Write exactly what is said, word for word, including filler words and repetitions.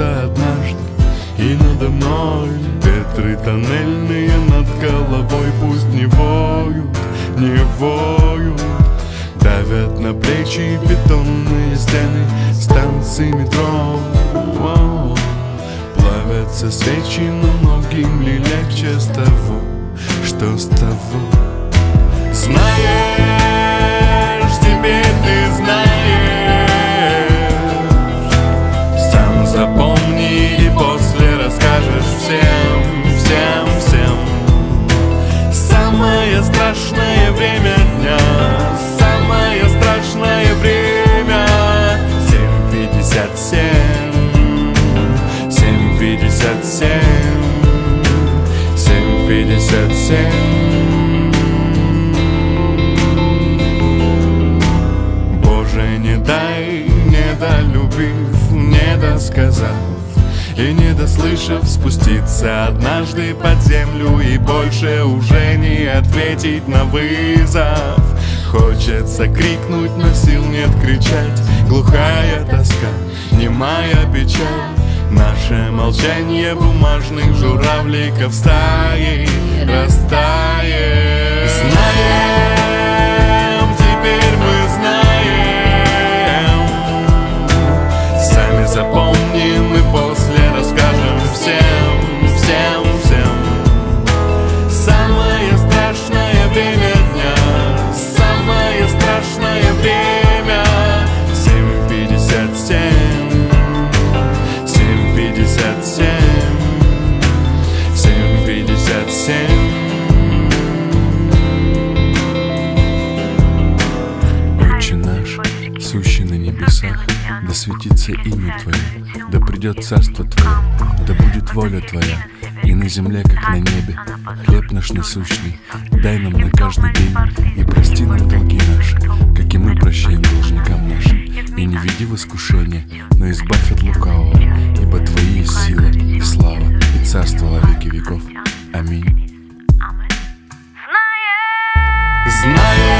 случится однажды, и надо мной ветры тоннельные над головой пусть не воют, не воют. Давят на плечи бетонные стены станции метро. Воу. Плавятся свечи, но многим ли легче с того, что с того? Знаешь, теперь ты знаешь, сам запомни и после расскажешь всем, всем, всем. Самое страшное время дня, самое страшное время. Семь пятьдесят семь, семь пятьдесят семь, семь пятьдесят семь. Боже, не дай, не долюбив, не досказав и не дослышав, спуститься однажды под землю и больше уже не ответить на вызов. Хочется крикнуть, но сил нет кричать. Глухая тоска, немая печаль. Наше молчание бумажных журавликов стаи растает. Знаем, теперь мы знаем, сами запомним и после расскажем всем, всем, всем. Самое страшное время дня, самое страшное время. Семь пятьдесят семь, семь пятьдесят семь, семь пятьдесят семь. Отче наш, сущий на небесах, да светится имя Твое, да придет царство Твое, да будет воля Твоя, и на земле, как на небе. Хлеб наш насущный дай нам на каждый день, и прости нам долги наши, как и мы прощаем должникам нашим. И не веди в искушение, но избавь от лукавого, ибо Твои есть сила, и слава, и царство во веки веков. Аминь. Знаешь,